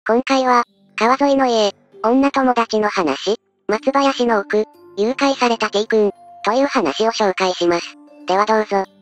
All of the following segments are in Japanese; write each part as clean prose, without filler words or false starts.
今回は、川沿いの家、女友達の話、松林の奥、誘拐された T 君、という話を紹介します。ではどうぞ。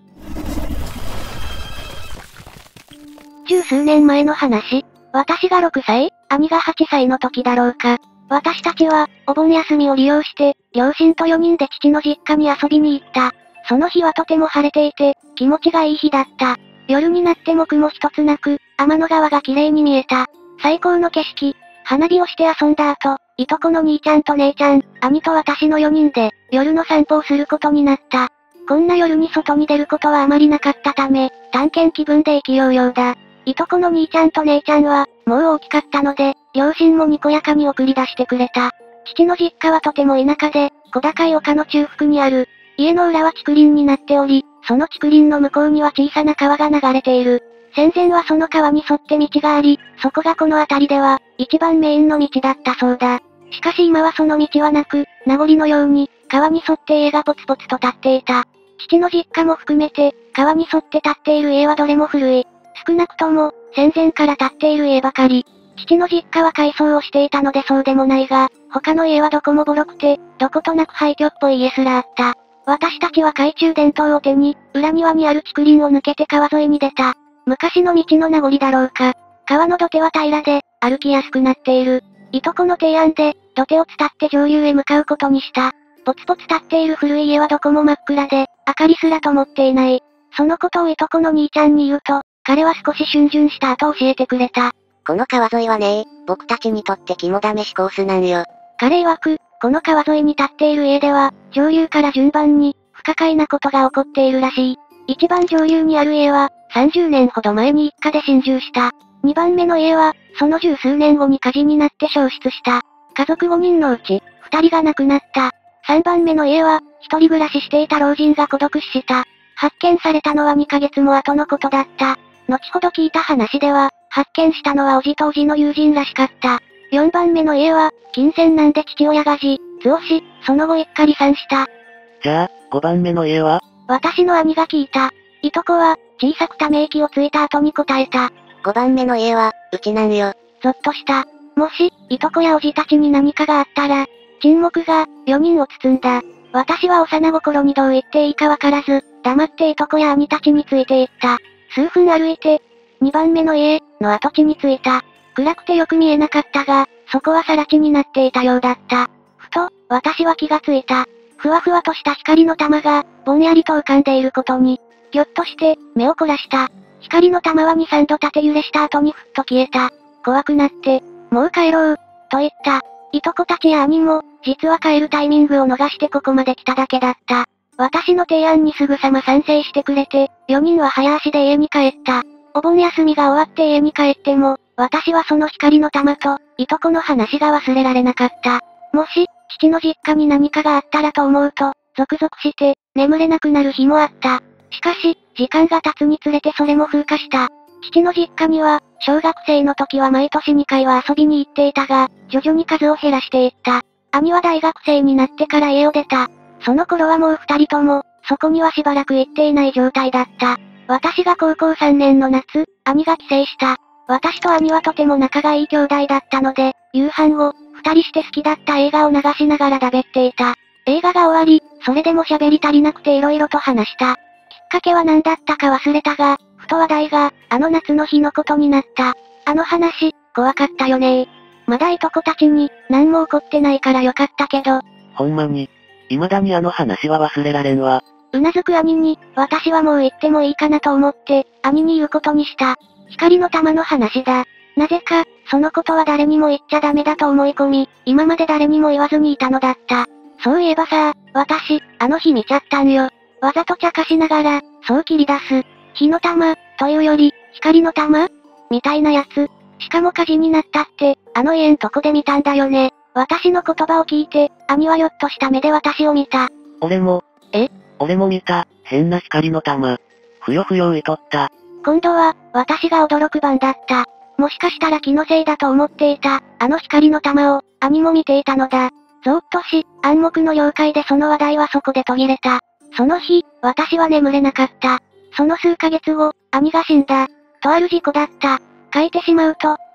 十数年前の話。私が6歳、兄が8歳の時だろうか。私たちは、お盆休みを利用して、両親と4人で父の実家に遊びに行った。その日はとても晴れていて、気持ちがいい日だった。夜になっても雲一つなく、天の川が綺麗に見えた。最高の景色。花火をして遊んだ後、いとこの兄ちゃんと姉ちゃん、兄と私の4人で、夜の散歩をすることになった。こんな夜に外に出ることはあまりなかったため、探検気分で意気揚々だ。いとこの兄ちゃんと姉ちゃんは、もう大きかったので、両親もにこやかに送り出してくれた。父の実家はとても田舎で、小高い丘の中腹にある。家の裏は竹林になっており、その竹林の向こうには小さな川が流れている。戦前はその川に沿って道があり、そこがこの辺りでは、一番メインの道だったそうだ。しかし今はその道はなく、名残のように、川に沿って家がポツポツと建っていた。父の実家も含めて、川に沿って建っている家はどれも古い。少なくとも、戦前から建っている家ばかり。父の実家は改装をしていたのでそうでもないが、他の家はどこもボロくて、どことなく廃墟っぽい家すらあった。私たちは懐中電灯を手に、裏庭にある竹林を抜けて川沿いに出た。昔の道の名残だろうか。川の土手は平らで、歩きやすくなっている。いとこの提案で、土手を伝って上流へ向かうことにした。ポツポツ立っている古い家はどこも真っ暗で、明かりすら灯っていない。そのことをいとこの兄ちゃんに言うと、彼は少し逡巡した後教えてくれた。 この川沿いはね、僕たちにとって肝試しコースなんよ。 彼曰く、この川沿いに建っている家では、上流から順番に、不可解なことが起こっているらしい。一番上流にある家は、30年ほど前に一家で心中した。2番目の家は、その十数年後に火事になって焼失した。家族5人のうち、2人が亡くなった。3番目の家は、一人暮らししていた老人が孤独死した。発見されたのは2ヶ月も後のことだった。後ほど聞いた話では、発見したのはおじとおじの友人らしかった。4番目の家は、金銭難で父親が図をし、その後一家離散した。 じゃあ、5番目の家は？ 私の兄が聞いた。いとこは、小さくため息をついた後に答えた。 5番目の家は、うちなんよ。 ぞっとした。もし、いとこやおじたちに何かがあったら、沈黙が、4人を包んだ。私は幼心にどう言っていいかわからず、黙っていとこや兄たちについていった。数分歩いて、2番目の家、の跡地に着いた。暗くてよく見えなかったが、そこは更地になっていたようだった。ふと、私は気がついた。ふわふわとした光の玉が、ぼんやりと浮かんでいることに、ぎょっとして、目を凝らした。光の玉は2、3度縦揺れした後にふっと消えた。怖くなって、もう帰ろう、と言った。いとこたちや兄も、実は帰るタイミングを逃してここまで来ただけだった。私の提案にすぐさま賛成してくれて、4人は早足で家に帰った。お盆休みが終わって家に帰っても、私はその光の玉と、いとこの話が忘れられなかった。もし、父の実家に何かがあったらと思うと、ゾクゾクして、眠れなくなる日もあった。しかし、時間が経つにつれてそれも風化した。父の実家には、小学生の時は毎年2回は遊びに行っていたが、徐々に数を減らしていった。兄は大学生になってから家を出た。その頃はもう2人とも、そこにはしばらく行っていない状態だった。私が高校3年の夏、兄が帰省した。私と兄はとても仲がいい兄弟だったので、夕飯後、2人して好きだった映画を流しながらだべっていた。映画が終わり、それでも喋り足りなくて色々と話した。きっかけは何だったか忘れたが、ふと話題が、あの夏の日のことになった。あの話、怖かったよね。まだいとこたちに、何も起こってないからよかったけど。 ほんまに。未だにあの話は忘れられんわ。 うなずく兄に、私はもう言ってもいいかなと思って、兄に言うことにした。光の玉の話だ。なぜか、そのことは誰にも言っちゃダメだと思い込み、今まで誰にも言わずにいたのだった。そういえばさ、私、あの日見ちゃったんよ。わざと茶化しながら、そう切り出す。火の玉、というより、光の玉みたいなやつ。しかも火事になったって、あの家んとこで見たんだよね。私の言葉を聞いて、兄はよっとした目で私を見た。 俺も。俺も見た、変な光の玉。ふよふよ浮いとった。 今度は、私が驚く番だった。もしかしたら気のせいだと思っていた、あの光の玉を、兄も見ていたのだ。ゾーッとし、暗黙の了解でその話題はそこで途切れた。その日、私は眠れなかった。その数ヶ月後、兄が死んだ。とある事故だった。書いてしまうと、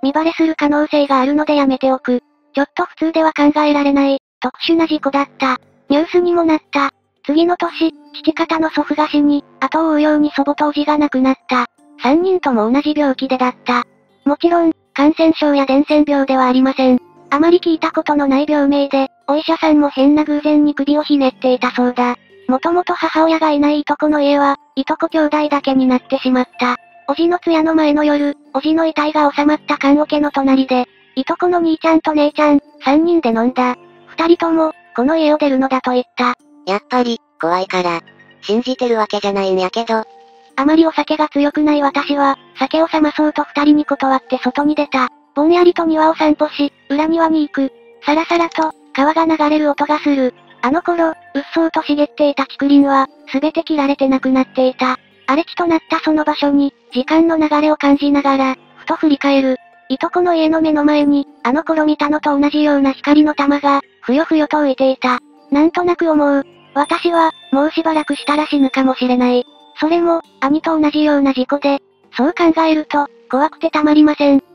見バレする可能性があるのでやめておく。ちょっと普通では考えられない、特殊な事故だった。ニュースにもなった。次の年、父方の祖父が死に、後を追うように祖母と叔父が亡くなった。3人とも同じ病気でだった。もちろん、感染症や伝染病ではありません。あまり聞いたことのない病名で、お医者さんも変な偶然に首をひねっていたそうだ。もともと母親がいないいとこの家は、いとこ兄弟だけになってしまった。叔父の通夜の前の夜、叔父の遺体が収まった棺桶の隣で、いとこの兄ちゃんと姉ちゃん、3人で飲んだ。2人とも、この家を出るのだと言った。 やっぱり、怖いから。信じてるわけじゃないんやけど。 あまりお酒が強くない私は、酒を冷まそうと2人に断って外に出た。ぼんやりと庭を散歩し、裏庭に行く。さらさらと、川が流れる音がする。あの頃、うっそうと茂っていた竹林は、すべて切られてなくなっていた。荒れ地となったその場所に、時間の流れを感じながら、ふと振り返る。いとこの家の目の前に、あの頃見たのと同じような光の玉が、ふよふよと浮いていた。なんとなく思う。私は、もうしばらくしたら死ぬかもしれない。それも、兄と同じような事故で、そう考えると、怖くてたまりません。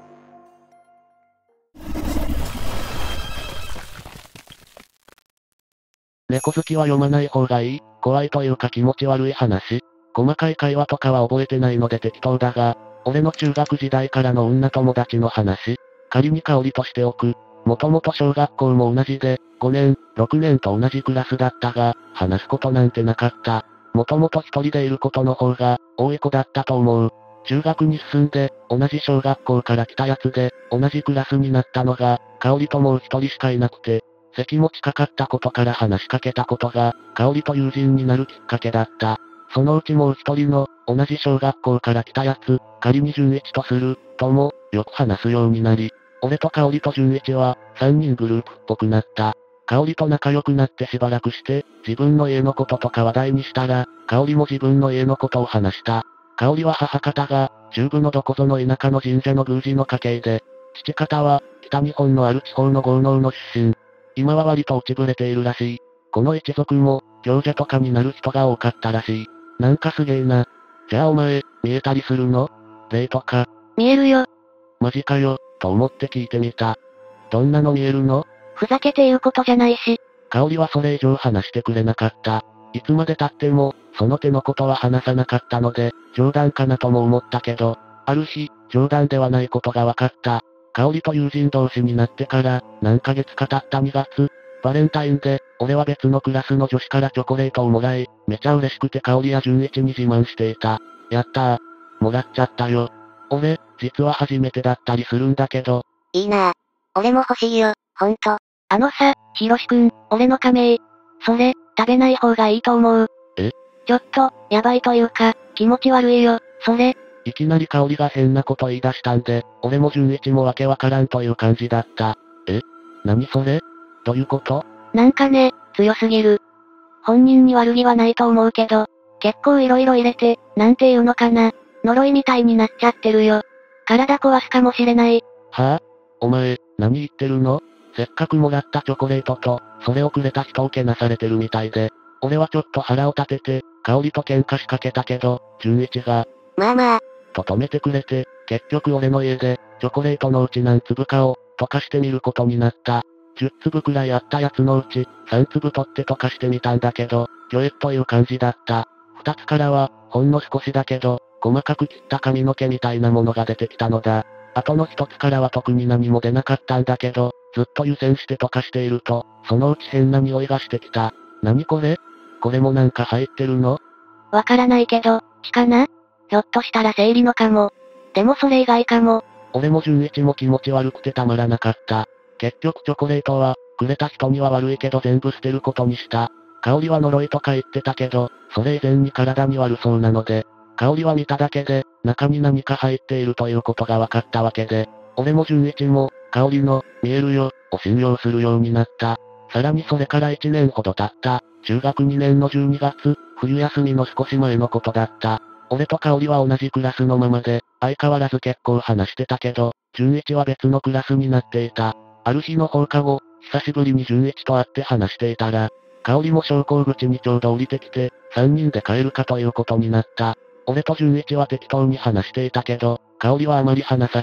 猫好きは読まない方がいい。怖いというか気持ち悪い話。細かい会話とかは覚えてないので適当だが、俺の中学時代からの女友達の話。仮に香りとしておく。もともと小学校も同じで、5年、6年と同じクラスだったが、話すことなんてなかった。もともと一人でいることの方が、多い子だったと思う。中学に進んで、同じ小学校から来たやつで、同じクラスになったのが、香りともう一人しかいなくて、席も近かったことから話しかけたことが、香りと友人になるきっかけだった。そのうちもう一人の、同じ小学校から来たやつ、仮に純一とする、とも、よく話すようになり、俺と香りと純一は、3人グループっぽくなった。香りと仲良くなってしばらくして、自分の家のこととか話題にしたら、香りも自分の家のことを話した。香りは母方が、中部のどこぞの田舎の神社の宮司の家系で、父方は、北日本のある地方の豪農の出身。今は割と落ちぶれているらしい。この一族も、行者とかになる人が多かったらしい。なんかすげえな。じゃあお前、見えたりするの？霊とか。 見えるよ。 マジかよ、と思って聞いてみた。どんなの見えるの？ ふざけて言うことじゃないし。 香りはそれ以上話してくれなかった。いつまで経っても、その手のことは話さなかったので、冗談かなとも思ったけど、ある日、冗談ではないことが分かった。香りと友人同士になってから、何ヶ月か経った2月、バレンタインで、俺は別のクラスの女子からチョコレートをもらい、めちゃ嬉しくて香りや純一に自慢していた。やったー。もらっちゃったよ。俺、実は初めてだったりするんだけど。 いいなぁ。俺も欲しいよ、ほんと。 あのさ、ひろしくん、俺の仮名。それ、食べない方がいいと思う。 え？ ちょっと、やばいというか、気持ち悪いよ、それ。 いきなり香りが変なこと言い出したんで、俺も純一もわけわからんという感じだった。え？何それ？どういうこと？ なんかね、強すぎる。本人に悪気はないと思うけど、結構色々入れて、なんていうのかな。呪いみたいになっちゃってるよ。体壊すかもしれない。 はぁ？お前、何言ってるの？せっかくもらったチョコレートと、それをくれた人をけなされてるみたいで。俺はちょっと腹を立てて、香りと喧嘩しかけたけど、純一が、 まあまあ、 と止めてくれて、結局俺の家で、チョコレートのうち何粒かを、溶かしてみることになった。10粒くらいあったやつのうち、3粒取って溶かしてみたんだけど、ギョエッという感じだった。2つからは、ほんの少しだけど、細かく切った髪の毛みたいなものが出てきたのだ。あとの1つからは特に何も出なかったんだけど、ずっと湯煎して溶かしていると、そのうち変な匂いがしてきた。何これ？これもなんか入ってるの？ わからないけど、血かな？ひょっとしたら生理のかも。でもそれ以外かも。 俺も純一も気持ち悪くてたまらなかった。結局チョコレートは、くれた人には悪いけど全部捨てることにした。香りは呪いとか言ってたけど、それ以前に体に悪そうなので、香りは見ただけで、中に何か入っているということが分かったわけで、俺も純一も、香りの、見えるよ、を信用するようになった。さらにそれから1年ほど経った、中学2年の12月、冬休みの少し前のことだった。俺と香りは同じクラスのままで、相変わらず結構話してたけど、純一は別のクラスになっていた。ある日の放課後、久しぶりに純一と会って話していたら、香りも昇降口にちょうど降りてきて、3人で帰るかということになった。俺と純一は適当に話していたけど、香りはあまり話さず、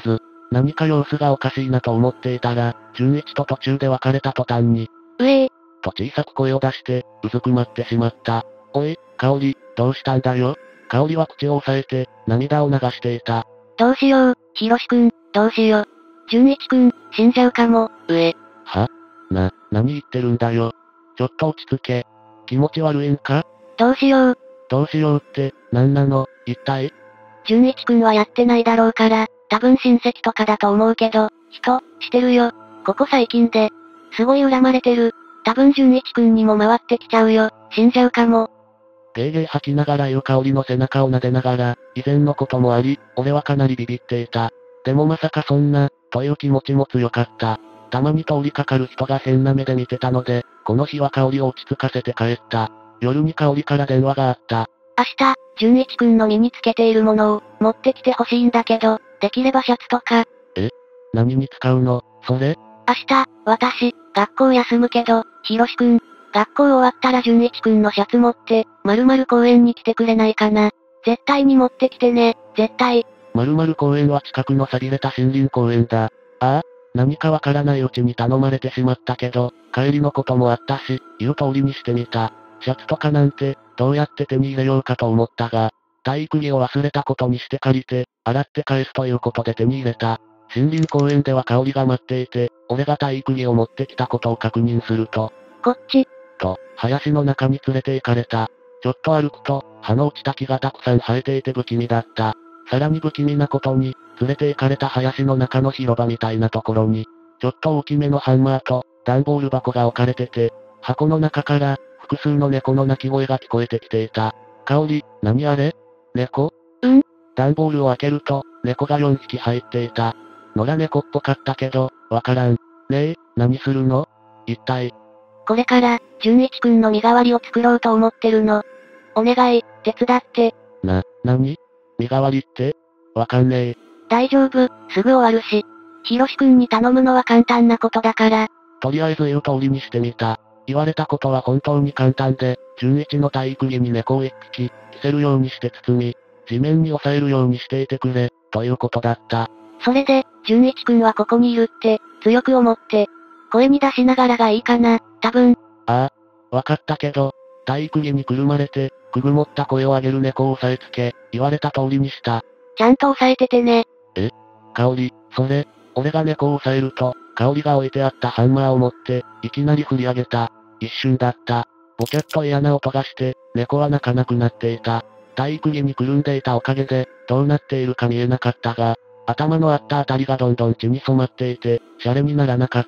何か様子がおかしいなと思っていたら、純一と途中で別れた途端に、と小さく声を出して、うずくまってしまった。おい、香織、どうしたんだよ。香織は口を押さえて、涙を流していた。 どうしよう、ひろしくん、どうしよう。純一くん、死んじゃうかも、 は？何言ってるんだよ。ちょっと落ち着け。気持ち悪いんか？ どうしよう。 どうしようって、何なの、一体？ 純一くんはやってないだろうから、多分親戚とかだと思うけど、してるよ。ここ最近で。すごい恨まれてる。多分純一くんにも回ってきちゃうよ。死んじゃうかも。 ゲーゲー吐きながら言う香織の背中を撫でながら、以前のこともあり、俺はかなりビビっていた。でもまさかそんな、という気持ちも強かった。たまに通りかかる人が変な目で見てたので、この日は香織を落ち着かせて帰った。夜に香織から電話があった。 明日、純一くんの身につけているものを、持ってきてほしいんだけど、できればシャツとか。 何に使うの、それ？ 明日、私、学校休むけど、ひろしくん、学校終わったら純一くんのシャツ持って、〇〇公園に来てくれないかな。絶対に持ってきてね、絶対。 〇〇公園は近くの寂れた森林公園だ。ああ、何かわからないうちに頼まれてしまったけど、帰りのこともあったし、言う通りにしてみた。シャツとかなんて、どうやって手に入れようかと思ったが、体育着を忘れたことにして借りて、洗って返すということで手に入れた。森林公園では香織が待っていて、俺が体育着を持ってきたことを確認すると、 こっち、 林の中に連れて行かれた。ちょっと歩くと、葉の落ちた木がたくさん生えていて不気味だった。さらに不気味なことに、連れて行かれた林の中の広場みたいなところに、ちょっと大きめのハンマーと、段ボール箱が置かれてて、箱の中から、複数の猫の鳴き声が聞こえてきていた。香織、何あれ？猫？段ボールを開けると、猫が4匹入っていた。野良猫っぽかったけど、わからん。ねえ、何するの？一体。 これから、純一くんの身代わりを作ろうと思ってるの。お願い、手伝って。 何？身代わりって？わかんねえ。 大丈夫、すぐ終わるし。ひろしくんに頼むのは簡単なことだから。 とりあえず言う通りにしてみた。言われたことは本当に簡単で、純一の体育着に猫を一匹、着せるようにして包み、地面に押さえるようにしていてくれ、ということだった。 それで、純一くんはここにいるって、強く思って、声に出しながらがいいかな、多分。 ああ、わかったけど、体育着にくるまれて、くぐもった声を上げる猫を押さえつけ、言われた通りにした。 ちゃんと押さえててね。 香織、それ、俺が猫を押さえると、香織が置いてあったハンマーを持って、いきなり振り上げた。一瞬だった。ボキャッと嫌な音がして、猫は泣かなくなっていた。体育着にくるんでいたおかげで、どうなっているか見えなかったが、頭のあったあたりがどんどん血に染まっていて、シャレにならなかった。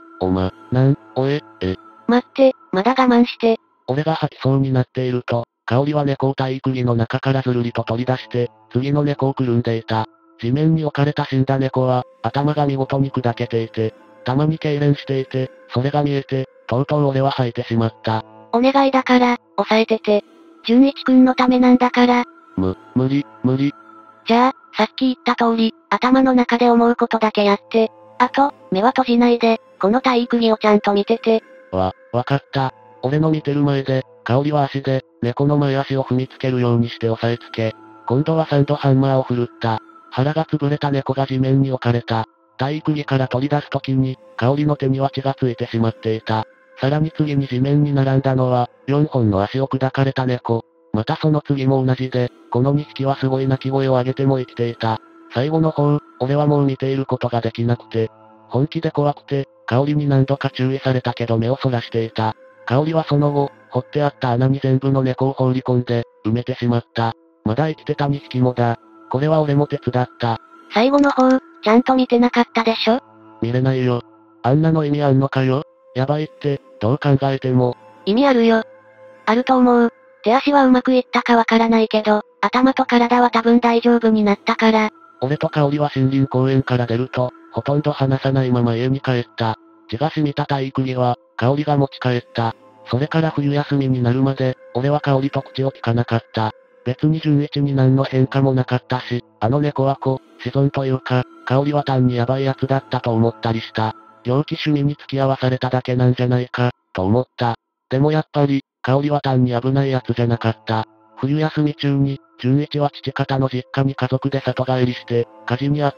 待って、まだ我慢して。 俺が吐きそうになっていると、香織は猫を体育着の中からずるりと取り出して、次の猫をくるんでいた。地面に置かれた死んだ猫は、頭が見事に砕けていて、たまに痙攣していて、それが見えて、とうとう俺は吐いてしまった。 お願いだから、押さえてて。純一くんのためなんだから。 無理。 じゃあ、さっき言った通り、頭の中で思うことだけやって。あと、目は閉じないで、この体育着をちゃんと見てて。 わかった。俺の見てる前で、香織は足で、猫の前足を踏みつけるようにして押さえつけ、今度は3度ハンマーを振るった。腹が潰れた猫が地面に置かれた。体育着から取り出すときに、香織の手には血がついてしまっていた。さらに次に地面に並んだのは、4本の足を砕かれた猫。またその次も同じで、この2匹はすごい鳴き声を上げても生きていた。最後の方、俺はもう見ていることができなくて、本気で怖くて、香織に何度か注意されたけど目をそらしていた。香織はその後、掘ってあった穴に全部の猫を放り込んで、埋めてしまった。まだ生きてた2匹もだ。これは俺も手伝った。 最後の方、ちゃんと見てなかったでしょ？ 見れないよ。あんなの意味あんのかよ？やばいって、どう考えても。 意味あるよ。あると思う。手足はうまくいったかわからないけど、頭と体は多分大丈夫になったから。 俺と香織は森林公園から出ると、ほとんど話さないまま家に帰った。血が染みた体育着は、香織が持ち帰った。それから冬休みになるまで、俺は香織と口を聞かなかった。別に純一に何の変化もなかったし、あの猫は子孫というか、香織は単にヤバい奴だったと思ったりした。猟奇趣味に付き合わされただけなんじゃないか、と思った。でもやっぱり、香織は単に危ない奴じゃなかった。冬休み中に、純一は父方の実家に家族で里帰りして、火事にあった。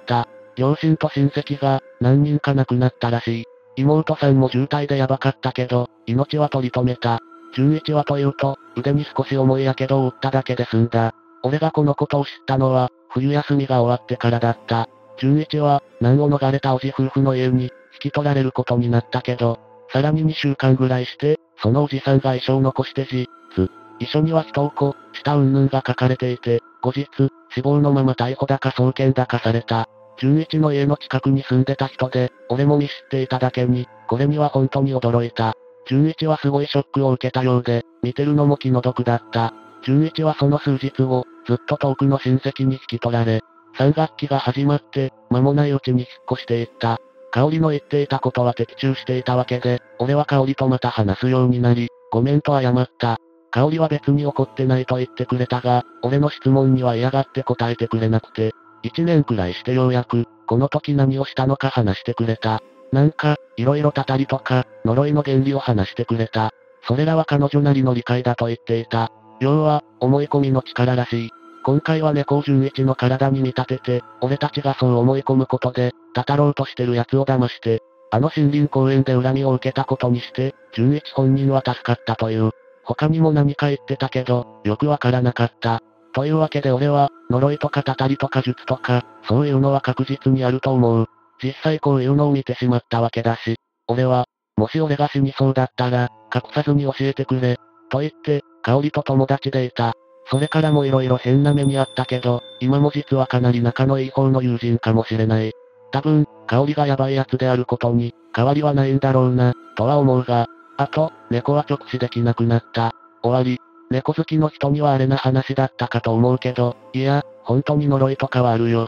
両親と親戚が、何人か亡くなったらしい。妹さんも渋滞でやばかったけど、命は取り留めた。純一はというと、腕に少し重い火傷を負っただけで済んだ。俺がこのことを知ったのは、冬休みが終わってからだった。純一は、難を逃れた叔父夫婦の家に、引き取られることになったけど、さらに2週間ぐらいして、そのおじさんが遺書を残して遺書には人をした云々が書かれていて、後日、死亡のまま逮捕だか送検だかされた。純一の家の近くに住んでた人で、俺も見知っていただけに、これには本当に驚いた。純一はすごいショックを受けたようで、見てるのも気の毒だった。純一はその数日後、ずっと遠くの親戚に引き取られ、3学期が始まって、間もないうちに引っ越していった。香織の言っていたことは的中していたわけで、俺は香織とまた話すようになり、ごめんと謝った。香織は別に怒ってないと言ってくれたが、俺の質問には嫌がって答えてくれなくて、1年くらいしてようやく、この時何をしたのか話してくれた。なんか、色々たたりとか、呪いの原理を話してくれた。それらは彼女なりの理解だと言っていた。要は、思い込みの力らしい。今回は猫を純一の体に見立てて、俺たちがそう思い込むことで、たたろうとしてる奴を騙して、あの森林公園で恨みを受けたことにして、純一本人は助かったという。他にも何か言ってたけど、よくわからなかった。というわけで俺は、呪いとかたたりとか術とか、そういうのは確実にあると思う。実際こういうのを見てしまったわけだし、俺は、もし俺が死にそうだったら、隠さずに教えてくれ、と言って、香織と友達でいた。それからも色々変な目にあったけど、今も実はかなり仲のいい方の友人かもしれない。多分、香織がヤバい奴であることに、変わりはないんだろうな、とは思うが。あと、猫は直視できなくなった。終わり。猫好きの人にはあれな話だったかと思うけど、いや、本当に呪いとかはあるよ。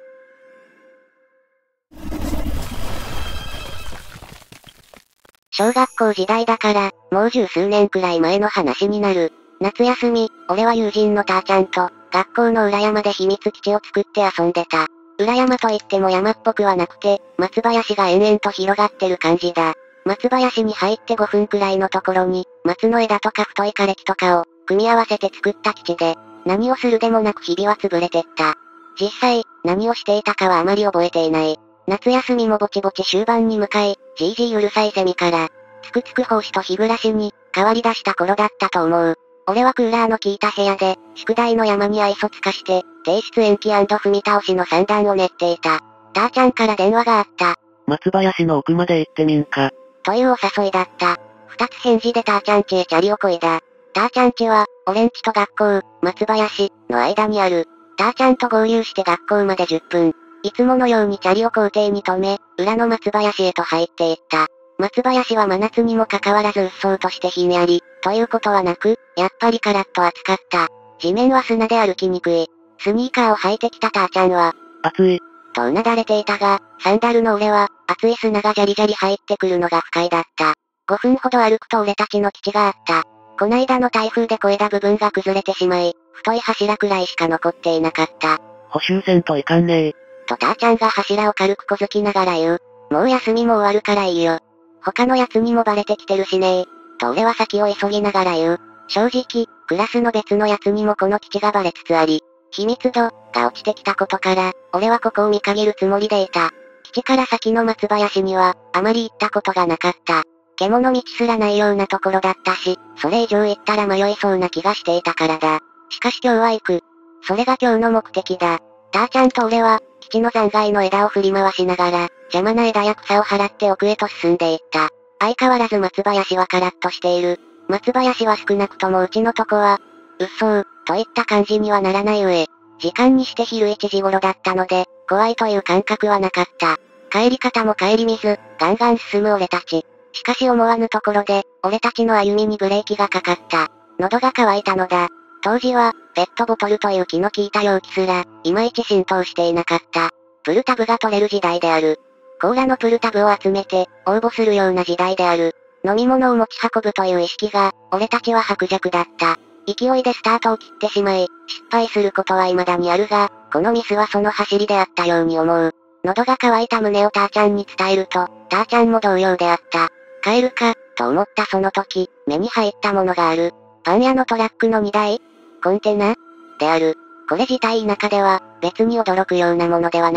小学校時代だから、もう十数年くらい前の話になる。夏休み、俺は友人のたーちゃんと、学校の裏山で秘密基地を作って遊んでた。裏山といっても山っぽくはなくて、松林が延々と広がってる感じだ。松林に入って5分くらいのところに、松の枝とか太い枯れ木とかを、組み合わせて作った基地で、何をするでもなく日々は潰れてった。実際、何をしていたかはあまり覚えていない。夏休みもぼちぼち終盤に向かい、じいじいうるさいセミから、つくつく胞子と日暮らしに、変わり出した頃だったと思う。俺はクーラーの効いた部屋で、宿題の山に愛想つかして、提出延期踏み倒しの算段を練っていた。たーちゃんから電話があった。 松林の奥まで行ってみんか。 というお誘いだった。二つ返事でたーちゃんちへチャリをこいだ。たーちゃんちは、俺んちと学校、松林、の間にある。たーちゃんと合流して学校まで10分。いつものようにチャリを校庭に止め、裏の松林へと入っていった。松林は真夏にもかかわらず鬱蒼としてひんやり、ということはなく、やっぱりカラッと暑かった。地面は砂で歩きにくい。スニーカーを履いてきたたーちゃんは、 暑い。 とうなだれていたが、サンダルの俺は、熱い砂がジャリジャリ入ってくるのが不快だった。5分ほど歩くと俺たちの基地があった。こないだの台風で小枝部分が崩れてしまい、太い柱くらいしか残っていなかった。 補修せんといかんねえ。 とたーちゃんが柱を軽くこづきながら言う。もう休みも終わるからいいよ。他のやつにもバレてきてるしねー。と俺は先を急ぎながら言う。正直、クラスの別のやつにもこの基地がバレつつあり、秘密度が落ちてきたことから、俺はここを見限るつもりでいた。基地から先の松林には、あまり行ったことがなかった。獣道すらないようなところだったし、それ以上行ったら迷いそうな気がしていたからだ。しかし今日は行く。それが今日の目的だ。たーちゃんと俺は、基地の残骸の枝を振り回しながら、邪魔な枝や草を払って奥へと進んでいった。相変わらず松林はカラッとしている。松林は少なくともうちのとこは、うっそう、といった感じにはならない上、時間にして昼1時頃だったので、怖いという感覚はなかった。帰り方も帰り水、ガンガン進む俺たち。しかし思わぬところで、俺たちの歩みにブレーキがかかった。喉が渇いたのだ。当時は、ペットボトルという気の利いた容器すら、いまいち浸透していなかった。プルタブが取れる時代である。コーラのプルタブを集めて、応募するような時代である。飲み物を持ち運ぶという意識が、俺たちは薄弱だった。勢いでスタートを切ってしまい、失敗することは未だにあるが、このミスはその走りであったように思う。喉が渇いた旨をたーちゃんに伝えると、たーちゃんも同様であった。帰るか、と思ったその時、目に入ったものがある。パン屋のトラックの荷台コンテナである。これ自体田舎では、別に驚くようなものではない。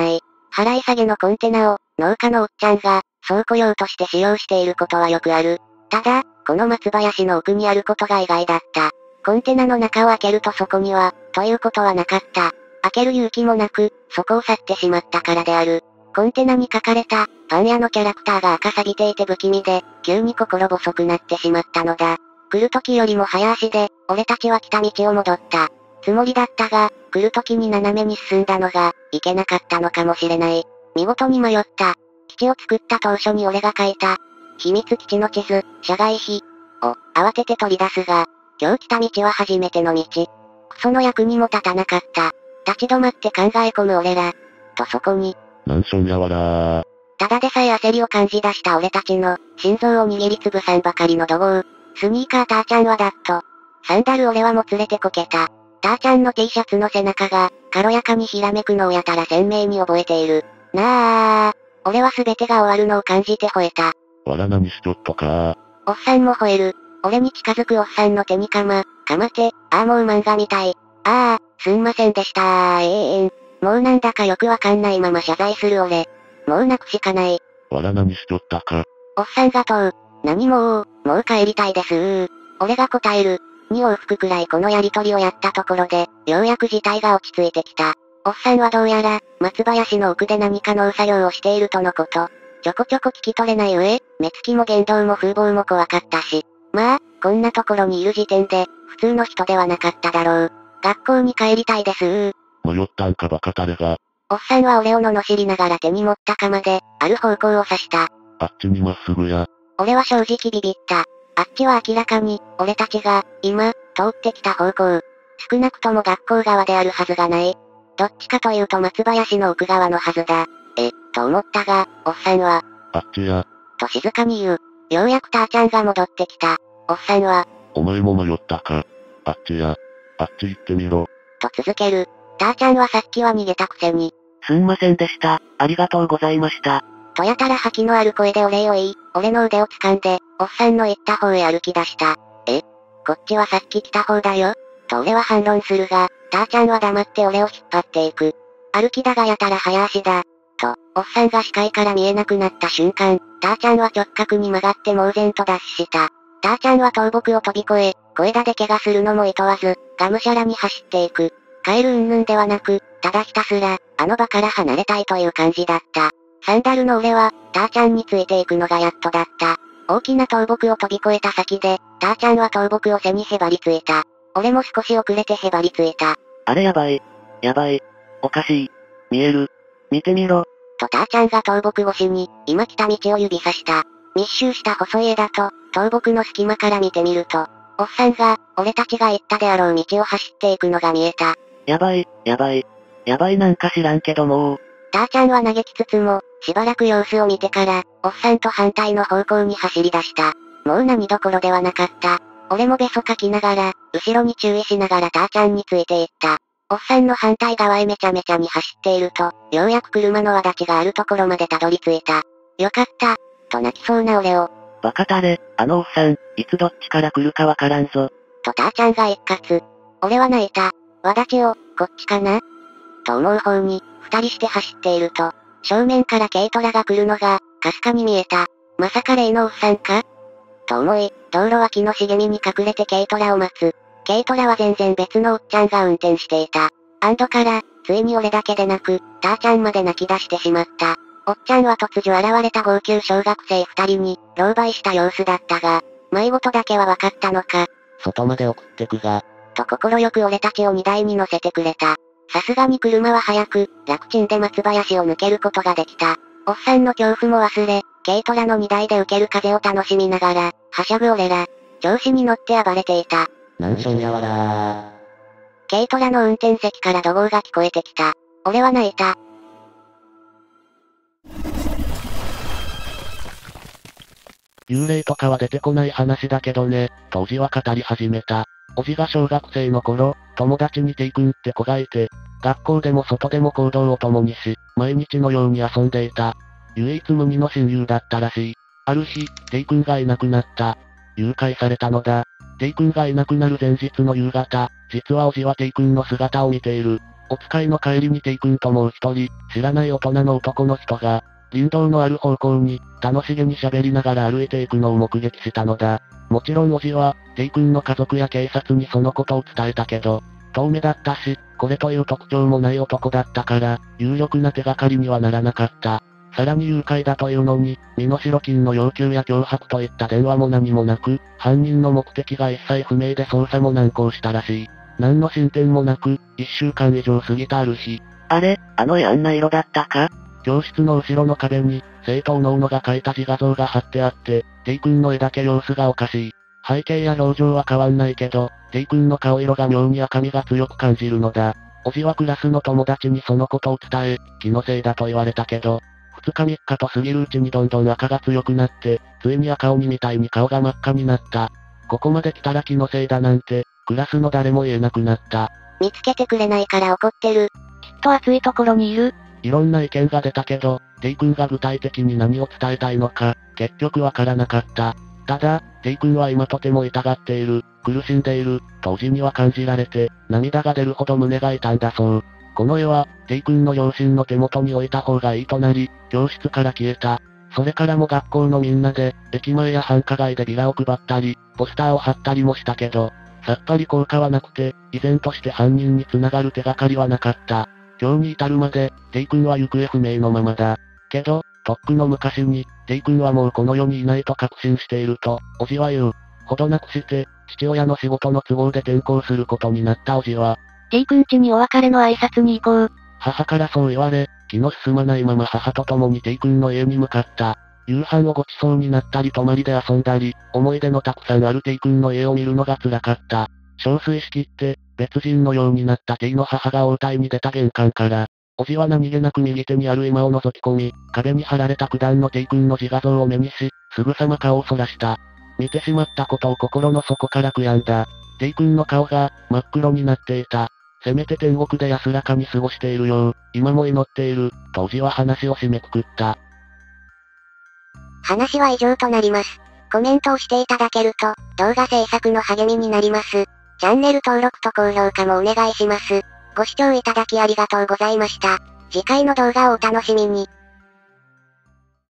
払い下げのコンテナを、農家のおっちゃんが、倉庫用として使用していることはよくある。ただ、この松林の奥にあることが意外だった。コンテナの中を開けるとそこには、ということはなかった。開ける勇気もなく、そこを去ってしまったからである。コンテナに書かれた、パン屋のキャラクターが赤錆びていて不気味で、急に心細くなってしまったのだ。来る時よりも早足で、俺たちは来た道を戻った。つもりだったが、来る時に斜めに進んだのが、いけなかったのかもしれない。見事に迷った。基地を作った当初に俺が書いた、秘密基地の地図、社外費を、慌てて取り出すが、今日来た道は初めての道。クソの役にも立たなかった。立ち止まって考え込む俺ら。とそこに、 マンションやわらー。 ただでさえ焦りを感じ出した俺たちの、心臓を握りつぶさんばかりの怒号。スニーカーターちゃんはダッと。サンダル俺はもつれてこけた。ターちゃんの T シャツの背中が、軽やかにひらめくのをやたら鮮明に覚えている。なあ、俺は全てが終わるのを感じて吠えた。 わら何しとっとかー。 おっさんも吠える。俺に近づくおっさんの手にかまて、ああもう漫画みたい。ああ、すんませんでしたー。もうなんだかよくわかんないまま謝罪する俺。もう泣くしかない。 わら何しとったか。 おっさんが問う。何もう帰りたいです俺が答える。2往復くらいこのやりとりをやったところで、ようやく事態が落ち着いてきた。おっさんはどうやら、松林の奥で何か農作業をしているとのこと。ちょこちょこ聞き取れない上、目つきも言動も風貌も怖かったし。まあ、こんなところにいる時点で、普通の人ではなかっただろう。学校に帰りたいです迷ったんかバカタレが。 おっさんは俺を罵りながら手に持った鎌で、ある方向を指した。 あっちにまっすぐや。 俺は正直ビビった。あっちは明らかに、俺たちが、今、通ってきた方向。少なくとも学校側であるはずがない。どっちかというと松林の奥側のはずだ。と思ったが、おっさんは、 あっちや。 と静かに言う。ようやくターちゃんが戻ってきた。おっさんは、 お前も迷ったか。あっちや。あっち行ってみろ。 と続ける。ターちゃんはさっきは逃げたくせに、 すんませんでした。ありがとうございました。 とやたら吐きのある声でお礼を言い、俺の腕を掴んで、おっさんの言った方へ歩き出した。こっちはさっき来た方だよ。と俺は反論するが、ターちゃんは黙って俺を引っ張っていく。歩きだがやたら早足だ。と、おっさんが視界から見えなくなった瞬間、ターちゃんは直角に曲がって猛然とダッシュした。ターちゃんは倒木を飛び越え、小枝で怪我するのも厭わず、がむしゃらに走っていく。帰る云々ではなく、ただひたすら、あの場から離れたいという感じだった。サンダルの俺は、ターちゃんについていくのがやっとだった。大きな倒木を飛び越えた先で、ターちゃんは倒木を背にへばりついた。俺も少し遅れてへばりついた。 あれやばい。やばい。おかしい。見える。見てみろ。 とターちゃんが倒木越しに、今来た道を指さした。密集した細い枝と、倒木の隙間から見てみると、おっさんが、俺たちが行ったであろう道を走っていくのが見えた。 やばい、やばい。やばいなんか知らんけどもう。 ターちゃんは嘆きつつも、しばらく様子を見てから、おっさんと反対の方向に走り出した。もう何どころではなかった。俺もべそかきながら、後ろに注意しながらターちゃんについていった。おっさんの反対側へめちゃめちゃに走っていると、ようやく車の輪立ちがあるところまでたどり着いた。よかった、と泣きそうな俺を、 バカタレ、あのおっさん、いつどっちから来るかわからんぞ。 とターちゃんが一括。俺は泣いた。輪立ちを、こっちかなと思う方に、二人して走っていると、正面から軽トラが来るのが、かすかに見えた。まさか例のおっさんかと思い、道路脇の茂みに隠れて軽トラを待つ。軽トラは全然別のおっちゃんが運転していた。安堵から、ついに俺だけでなく、ターちゃんまで泣き出してしまった。おっちゃんは突如現れた号泣小学生二人に、狼狽した様子だったが、迷子とだけは分かったのか。 外まで送ってくが。 と心よく俺たちを荷台に乗せてくれた。さすがに車は早く、楽ちんで松林を抜けることができた。おっさんの恐怖も忘れ、軽トラの荷台で受ける風を楽しみながら、はしゃぐ俺ら。調子に乗って暴れていた。 マンションやわら軽トラの運転席から怒号が聞こえてきた。俺は泣いた。 幽霊とかは出てこない話だけどね、とおじは語り始めた。おじが小学生の頃、友達にテイ君って子がいて、学校でも外でも行動を共にし、毎日のように遊んでいた。唯一無二の親友だったらしい。ある日、テイ君がいなくなった。誘拐されたのだ。テイ君がいなくなる前日の夕方、実はおじはテイ君の姿を見ている。 お使いの帰りにテイ君ともう一人、知らない大人の男の人が、林道のある方向に、楽しげに喋りながら歩いていくのを目撃したのだ。もちろんおじは、テイ君の家族や警察にそのことを伝えたけど、遠目だったし、これという特徴もない男だったから、有力な手がかりにはならなかった。さらに誘拐だというのに、身代金の要求や脅迫といった電話も何もなく、犯人の目的が一切不明で捜査も難航したらしい。何の進展もなく、1週間以上過ぎたある日。 あれ、あの絵あんな色だったか？ 教室の後ろの壁に、生徒おのおのが描いた自画像が貼ってあって、テイ君の絵だけ様子がおかしい。背景や表情は変わんないけど、テイ君の顔色が妙に赤みが強く感じるのだ。おじはクラスの友達にそのことを伝え、気のせいだと言われたけど、2日3日と過ぎるうちにどんどん赤が強くなって、ついに赤鬼みたいに顔が真っ赤になった。ここまで来たら気のせいだなんて、クラスの誰も言えなくなった。 見つけてくれないから怒ってる。 きっと暑いところにいる。 いろんな意見が出たけど、テイ君が具体的に何を伝えたいのか、結局わからなかった。ただ、テイ君は今とても痛がっている、苦しんでいる、とおじには感じられて、涙が出るほど胸が痛んだそう。この絵は、テイ君の両親の手元に置いた方がいいとなり、教室から消えた。それからも学校のみんなで、駅前や繁華街でビラを配ったり、ポスターを貼ったりもしたけど、さっぱり効果はなくて、依然として犯人に繋がる手がかりはなかった。今日に至るまで、テイ君は行方不明のままだ。けど、とっくの昔に、テイ君はもうこの世にいないと確信していると、おじは言う。ほどなくして、父親の仕事の都合で転校することになったおじは、 テイ君家にお別れの挨拶に行こう。 母からそう言われ、気の進まないまま母と共にテイ君の家に向かった。夕飯をごちそうになったり泊まりで遊んだり、思い出のたくさんあるテイ君の家を見るのが辛かった。憔悴しきって、別人のようになったテイの母が応対に出た玄関から、おじは何気なく右手にある今を覗き込み、壁に貼られた九段のテイ君の自画像を目にし、すぐさま顔をそらした。見てしまったことを心の底から悔やんだ。テイ君の顔が、真っ黒になっていた。せめて天国で安らかに過ごしているよう、今も祈っている、とおじは話を締めくくった。 話は以上となります。コメントをしていただけると、動画制作の励みになります。チャンネル登録と高評価もお願いします。ご視聴いただきありがとうございました。次回の動画をお楽しみに。